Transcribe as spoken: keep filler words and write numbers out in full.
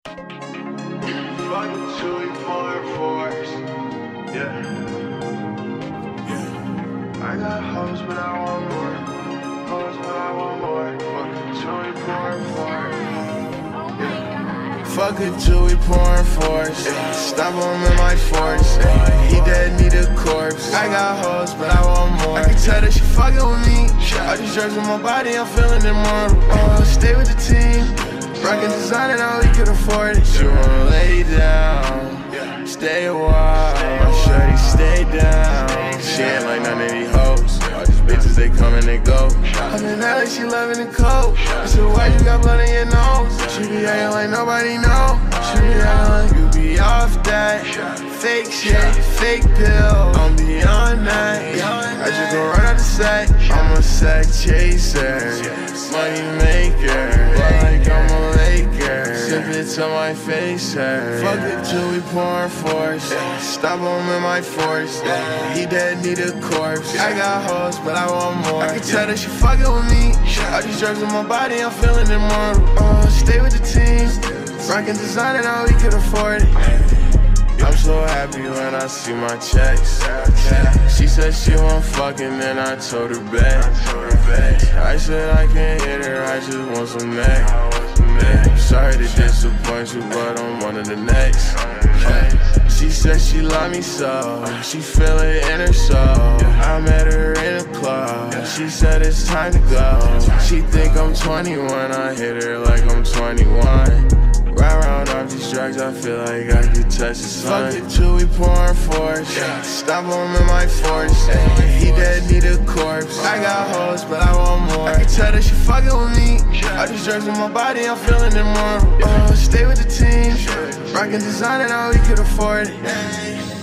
Fucking Chewy pouring force. Yeah. Yeah. I got hoes, but I want more. Hoes, but I want more. Fucking Chewy pouring force. Fuck a Chewy pouring force. Stop him in my force. He dead, need a corpse. I got hoes, but I want more. I can tell that she fucking with me. All these drugs in my body, I'm feeling immortal. Oh, stay with the team. Rockin' designer, now we could afford it. She wanna lay down, stay a while. My shorty stay down. She ain't like none of these hoes. All these bitches, they come and they go. I'm in L A, she loving the coke. I said, why you got blood in your nose? She be acting like nobody know. She be acting like you be off that fake shit, fake pill. I'm beyond that. I just go right out the sack. I'm a sack chaser, money maker. Like I'm a Laker. Sip it to my face, her. Fuck it till we pouring force. Stop him in my force. He dead, need a corpse. I got hoes, but I want more. I can tell that she fucking with me. All these drugs in my body, I'm feeling immortal. Oh, stay with the team. Rockin' designer, now we could afford it. I'm so happy when I see my checks. She said she want fucking, then I told her back. I said I can't hit her, I just want some neck. Sorry to disappoint you, but I'm one of the next. She said she love me so, she feel it in her soul. I met her in a club, she said it's time to go. She think I'm twenty-one, I hit her like I'm twenty-one. Right around off these drugs, I feel like I could touch the sun. Fuck it till we pouring force. Stop him in my force. He dead, need a corpse. I got hoes, but I want more. I can tell that she fucking with me. All these drugs in my body, I'm feeling immortal. Oh, stay with the team. Rockin' designer, now we could afford it.